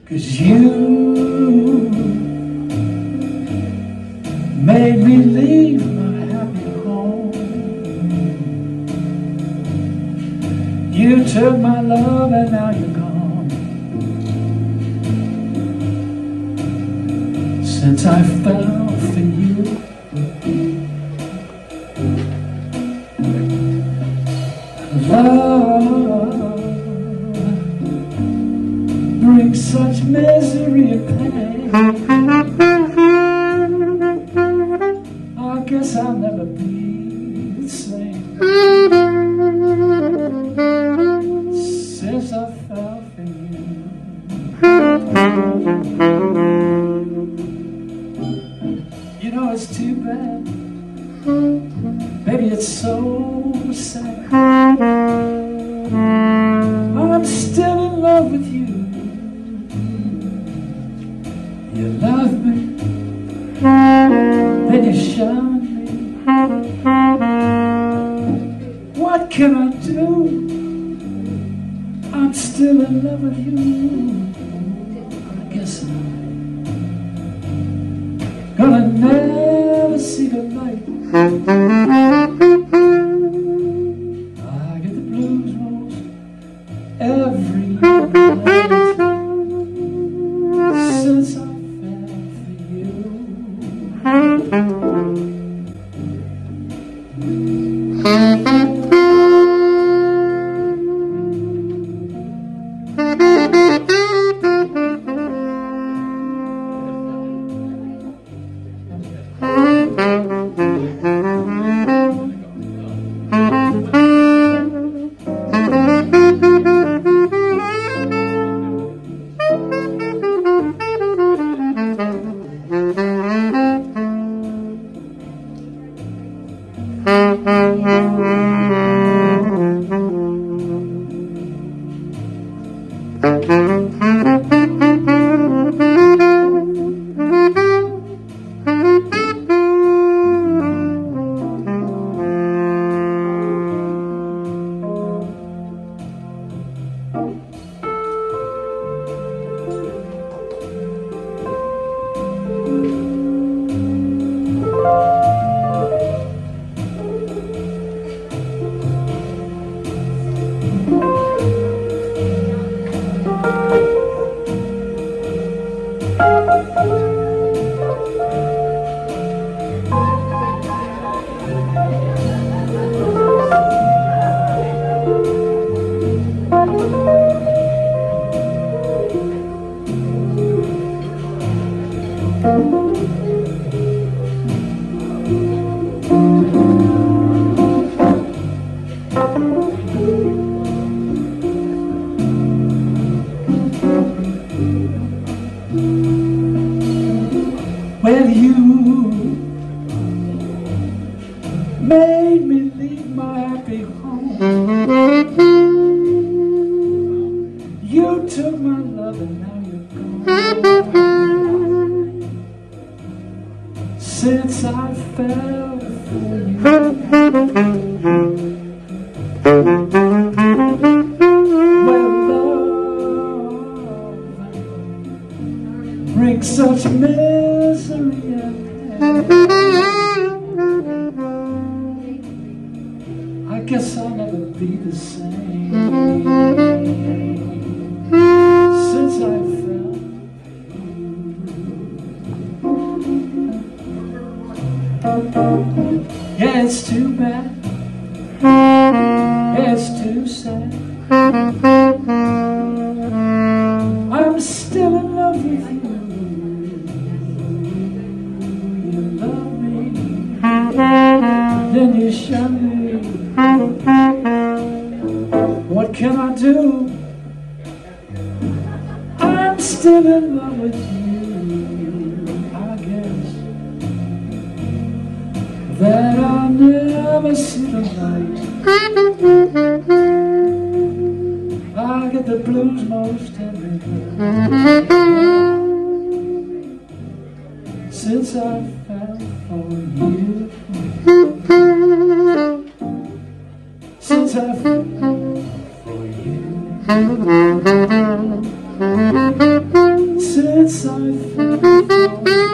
'Cause you made me leave my happy home. You took my love and now you're gone. Since I fell for you, love brings such misery and pain. I guess I'll never be the same since I fell for you. You know, it's too bad, baby, it's so sad. I'm still in love with you. You love me, then you shun me. What can I do? I'm still in love with you. I guess I'm gonna never see the light. I get the blues most every night since I fell for you. Well, you made me leave my happy home. You took my love and now you're gone. Since I fell for you, well, love brings such misery and pain. I guess I'll never be the same since I fell. Yeah, it's too bad. Yeah, it's too sad. I'm still in love with you. You love me, then you shun me. What can I do? I'm still in love with you. I guess that I'll never see the light. I get the blues most every day since I fell for you. Since I fell for you. yes, I fell.